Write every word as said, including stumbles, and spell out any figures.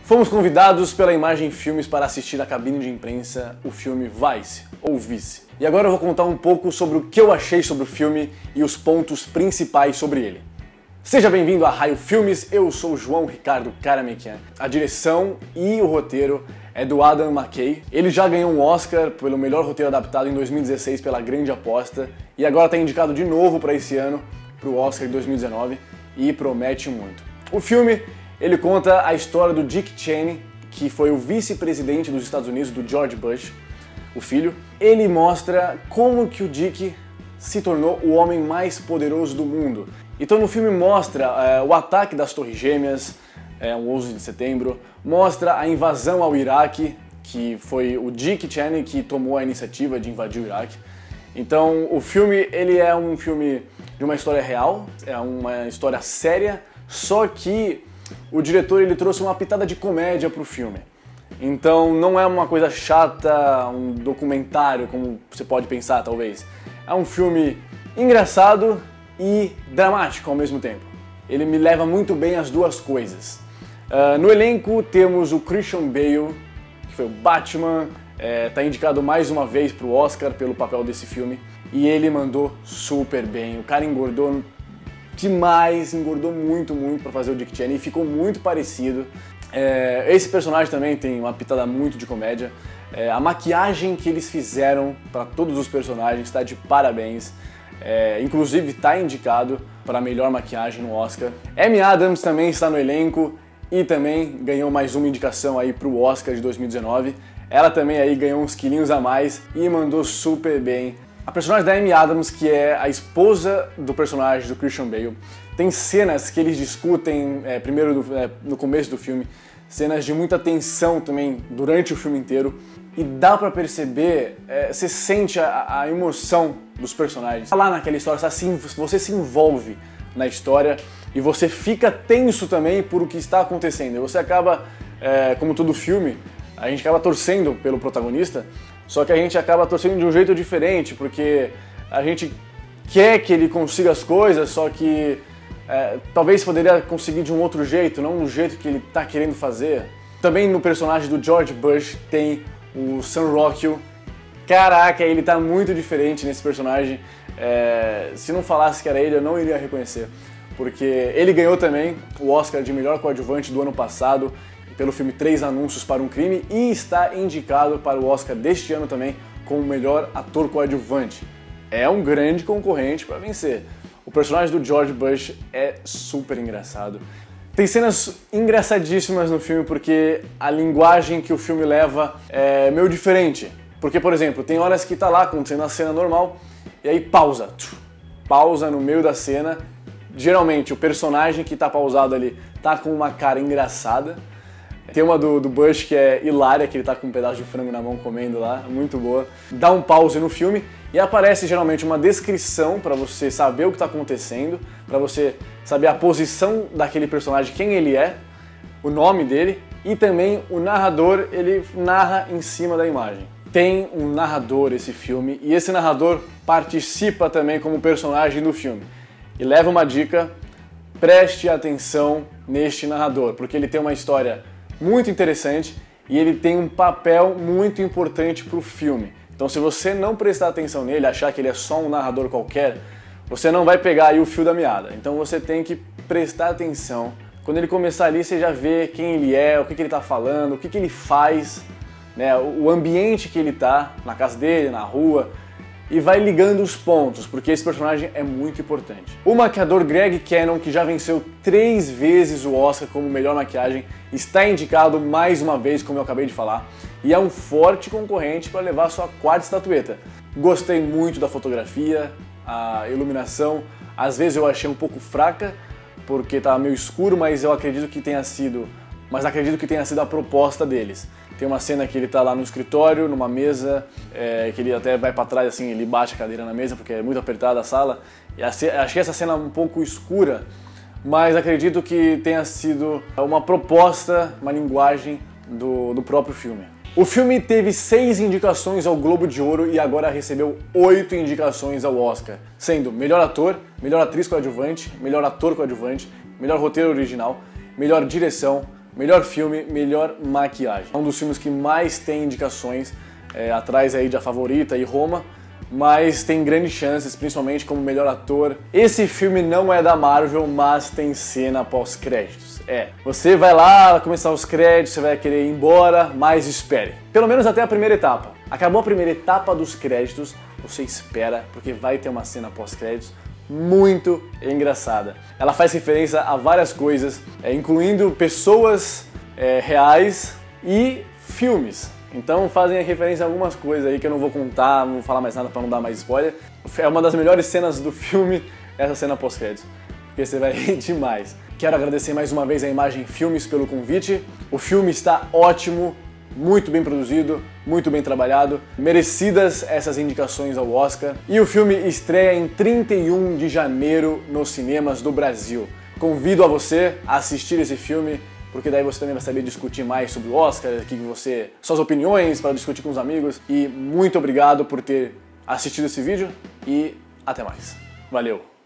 Fomos convidados pela Imagem Filmes para assistir na cabine de imprensa o filme Vice, ou Vice. E agora eu vou contar um pouco sobre o que eu achei sobre o filme e os pontos principais sobre ele. Seja bem-vindo a Raio Filmes, eu sou João Ricardo Karamekian. A direção e o roteiro é do Adam McKay. Ele já ganhou um Oscar pelo melhor roteiro adaptado em dois mil e dezesseis pela Grande Aposta e agora está indicado de novo para esse ano, para o Oscar de dois mil e dezenove, e promete muito. O filme, ele conta a história do Dick Cheney, que foi o vice-presidente dos Estados Unidos, do George Bush, o filho. Ele mostra como que o Dick se tornou o homem mais poderoso do mundo. Então no filme mostra é, o ataque das Torres Gêmeas, é, o onze de setembro, mostra a invasão ao Iraque, que foi o Dick Cheney que tomou a iniciativa de invadir o Iraque. Então o filme, ele é um filme de uma história real, é uma história séria, só que o diretor ele trouxe uma pitada de comédia pro filme. Então não é uma coisa chata, um documentário, como você pode pensar talvez. É um filme engraçado e dramático ao mesmo tempo. Ele me leva muito bem as duas coisas. Uh, no elenco temos o Christian Bale, que foi o Batman, está é, indicado mais uma vez para o Oscar pelo papel desse filme, e ele mandou super bem. O cara engordou demais, engordou muito, muito para fazer o Dick Cheney e ficou muito parecido. É, esse personagem também tem uma pitada muito de comédia. É, a maquiagem que eles fizeram para todos os personagens está de parabéns. É, inclusive está indicado para melhor maquiagem no Oscar. Amy Adams também está no elenco e também ganhou mais uma indicação aí para o Oscar de dois mil e dezenove. Ela também aí ganhou uns quilinhos a mais e mandou super bem. A personagem da Amy Adams, que é a esposa do personagem do Christian Bale, tem cenas que eles discutem é, primeiro do, é, no começo do filme, cenas de muita tensão também durante o filme inteiro, e dá pra perceber, é, você sente a, a emoção dos personagens. Lá naquela história, assim, você se envolve na história e você fica tenso também por o que está acontecendo. E você acaba, é, como todo filme, a gente acaba torcendo pelo protagonista, só que a gente acaba torcendo de um jeito diferente, porque a gente quer que ele consiga as coisas, só que é, talvez poderia conseguir de um outro jeito, não do jeito que ele está querendo fazer. Também no personagem do George Bush tem o Sam Rockwell. Caraca, ele tá muito diferente nesse personagem. É, se não falasse que era ele, eu não iria reconhecer. Porque ele ganhou também o Oscar de melhor coadjuvante do ano passado pelo filme Três Anúncios para um Crime e está indicado para o Oscar deste ano também como melhor ator coadjuvante. É um grande concorrente para vencer. O personagem do George Bush é super engraçado. Tem cenas engraçadíssimas no filme porque a linguagem que o filme leva é meio diferente. Porque, por exemplo, tem horas que tá lá acontecendo a cena normal e aí pausa. Pausa no meio da cena. Geralmente o personagem que tá pausado ali tá com uma cara engraçada. Tem uma do, do Bush que é hilária, que ele tá com um pedaço de frango na mão comendo lá, muito boa. Dá um pause no filme e aparece geralmente uma descrição para você saber o que está acontecendo, para você saber a posição daquele personagem, quem ele é, o nome dele, e também o narrador, ele narra em cima da imagem. Tem um narrador esse filme e esse narrador participa também como personagem do filme. E leva uma dica, preste atenção neste narrador, porque ele tem uma história muito interessante e ele tem um papel muito importante para o filme. Então se você não prestar atenção nele, achar que ele é só um narrador qualquer, você não vai pegar aí o fio da meada. Então você tem que prestar atenção. Quando ele começar ali, você já vê quem ele é, o que, que ele está falando, o que, que ele faz, né, o ambiente que ele está, na casa dele, na rua, e vai ligando os pontos, porque esse personagem é muito importante. O maquiador Greg Cannon, que já venceu três vezes o Oscar como melhor maquiagem, está indicado mais uma vez, como eu acabei de falar, e é um forte concorrente para levar sua quarta estatueta. Gostei muito da fotografia, a iluminação, às vezes eu achei um pouco fraca, porque estava meio escuro, mas eu acredito que tenha sido, mas acredito que tenha sido a proposta deles. Tem uma cena que ele tá lá no escritório, numa mesa, é, que ele até vai para trás assim, ele bate a cadeira na mesa porque é muito apertada a sala. E achei essa cena um pouco escura, mas acredito que tenha sido uma proposta, uma linguagem do, do próprio filme. O filme teve seis indicações ao Globo de Ouro e agora recebeu oito indicações ao Oscar, sendo melhor ator, melhor atriz coadjuvante, melhor ator coadjuvante, melhor roteiro original, melhor direção, melhor filme, melhor maquiagem. É um dos filmes que mais tem indicações, é, atrás aí de A Favorita e Roma, mas tem grandes chances, principalmente como melhor ator. Esse filme não é da Marvel, mas tem cena pós-créditos. É, você vai lá, começar os créditos, você vai querer ir embora, mas espere. Pelo menos até a primeira etapa. Acabou a primeira etapa dos créditos, você espera, porque vai ter uma cena pós-créditos muito engraçada. Ela faz referência a várias coisas, é, incluindo pessoas é, reais e filmes. Então fazem referência a algumas coisas aí que eu não vou contar, não vou falar mais nada para não dar mais spoiler. É uma das melhores cenas do filme, essa cena pós-créditos, porque você vai rir demais. Quero agradecer mais uma vez a Imagem Filmes pelo convite. O filme está ótimo, muito bem produzido, muito bem trabalhado, merecidas essas indicações ao Oscar. E o filme estreia em trinta e um de janeiro nos cinemas do Brasil. Convido a você a assistir esse filme, porque daí você também vai saber discutir mais sobre o Oscar, que você, suas opiniões para discutir com os amigos. E muito obrigado por ter assistido esse vídeo e até mais. Valeu!